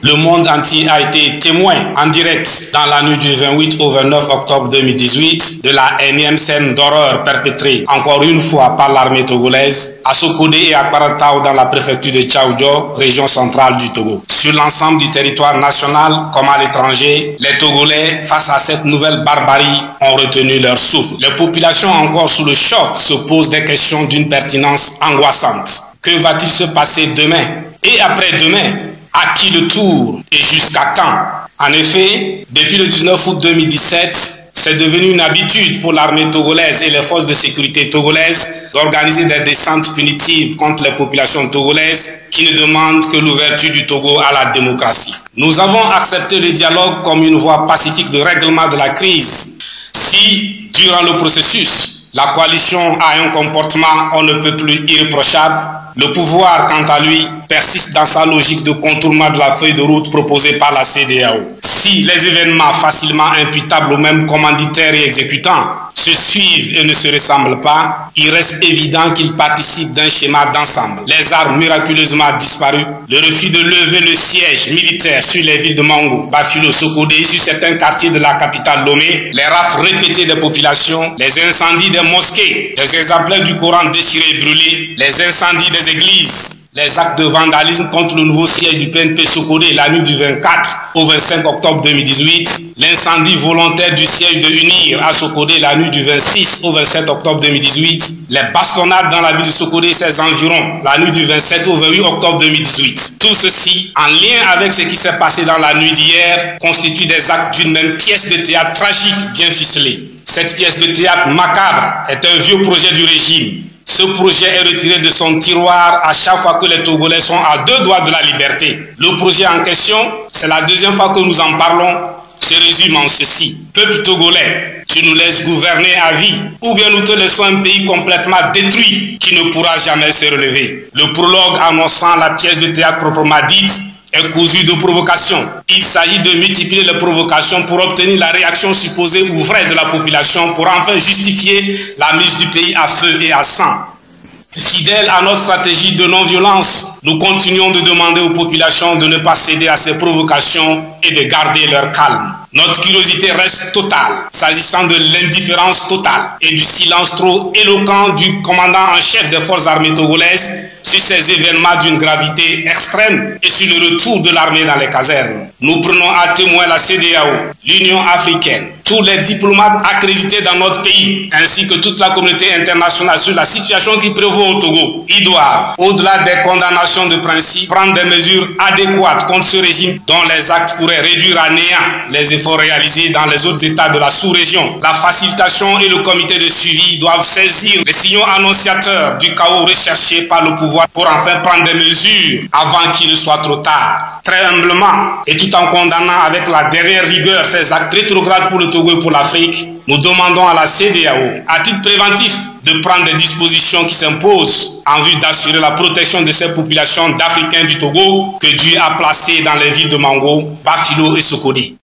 Le monde entier a été témoin en direct dans la nuit du 28 au 29 octobre 2018 de la énième scène d'horreur perpétrée encore une fois par l'armée togolaise à Sokodé et à Kparatao dans la préfecture de Tchaoudjo, région centrale du Togo. Sur l'ensemble du territoire national comme à l'étranger, les Togolais, face à cette nouvelle barbarie, ont retenu leur souffle. Les populations encore sous le choc se posent des questions d'une pertinence angoissante. Que va-t-il se passer demain et après-demain? À qui le tour et jusqu'à quand? En effet, depuis le 19 août 2017, c'est devenu une habitude pour l'armée togolaise et les forces de sécurité togolaises d'organiser des descentes punitives contre les populations togolaises qui ne demandent que l'ouverture du Togo à la démocratie. Nous avons accepté le dialogue comme une voie pacifique de règlement de la crise. Si, durant le processus, la coalition a un comportement on ne peut plus irréprochable, le pouvoir, quant à lui, persiste dans sa logique de contournement de la feuille de route proposée par la CEDEAO. Si les événements facilement imputables aux mêmes commanditaires et exécutants se suivent et ne se ressemblent pas, il reste évident qu'ils participent d'un schéma d'ensemble. Les armes miraculeusement disparues, le refus de lever le siège militaire sur les villes de Mango, Bafilo, Sokodé, sur certains quartiers de la capitale Lomé, les rafles répétées des populations, les incendies des mosquées, les exemplaires du Coran déchirés et brûlés, les incendies des églises, les actes de vandalisme contre le nouveau siège du PNP Sokodé la nuit du 24 au 25 octobre 2018, l'incendie volontaire du siège de UNIR à Sokodé la nuit du 26 au 27 octobre 2018, les bastonnades dans la ville de Sokodé et ses environs la nuit du 27 au 28 octobre 2018. Tout ceci, en lien avec ce qui s'est passé dans la nuit d'hier, constitue des actes d'une même pièce de théâtre tragique bien ficelée. Cette pièce de théâtre macabre est un vieux projet du régime. Ce projet est retiré de son tiroir à chaque fois que les Togolais sont à deux doigts de la liberté. Le projet en question, c'est la deuxième fois que nous en parlons, se résume en ceci. Peuple togolais, tu nous laisses gouverner à vie, ou bien nous te laissons un pays complètement détruit qui ne pourra jamais se relever. Le prologue annonçant la pièce de théâtre proprement dite est cousu de provocations. Il s'agit de multiplier les provocations pour obtenir la réaction supposée ou vraie de la population pour enfin justifier la mise du pays à feu et à sang. Fidèles à notre stratégie de non-violence, nous continuons de demander aux populations de ne pas céder à ces provocations et de garder leur calme. Notre curiosité reste totale s'agissant de l'indifférence totale et du silence trop éloquent du commandant en chef des forces armées togolaises sur ces événements d'une gravité extrême et sur le retour de l'armée dans les casernes. Nous prenons à témoin la CEDEAO, l'Union africaine, tous les diplomates accrédités dans notre pays, ainsi que toute la communauté internationale sur la situation qui prévaut au Togo. Ils doivent, au-delà des condamnations de principe, prendre des mesures adéquates contre ce régime dont les actes pourraient réduire à néant les efforts réalisés dans les autres États de la sous-région. La facilitation et le comité de suivi doivent saisir les signaux annonciateurs du chaos recherché par le pouvoir pour enfin prendre des mesures avant qu'il ne soit trop tard. Très humblement, et tout en condamnant avec la dernière rigueur ces actes rétrogrades pour le Togo et pour l'Afrique, nous demandons à la CEDEAO, à titre préventif, de prendre des dispositions qui s'imposent en vue d'assurer la protection de ces populations d'Africains du Togo que Dieu a placées dans les villes de Mango, Bafilo et Sokodé.